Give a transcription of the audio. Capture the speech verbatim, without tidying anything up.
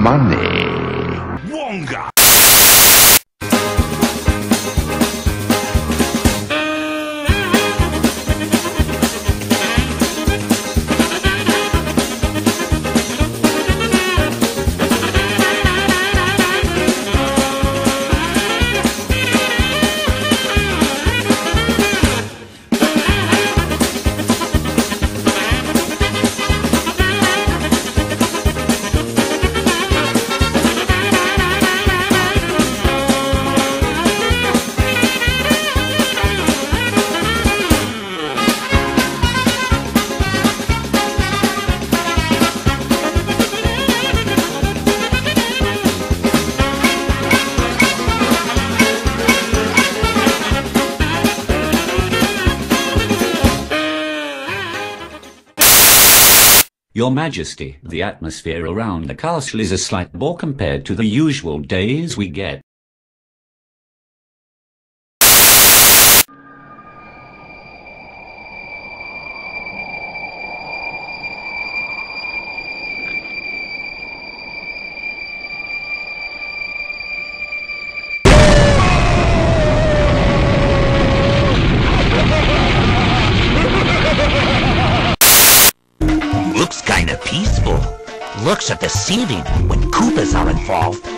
money. Wonga! Your Majesty, the atmosphere around the castle is a slight bore compared to the usual days we get. Looks kinda peaceful. Looks are deceiving when Koopas are involved.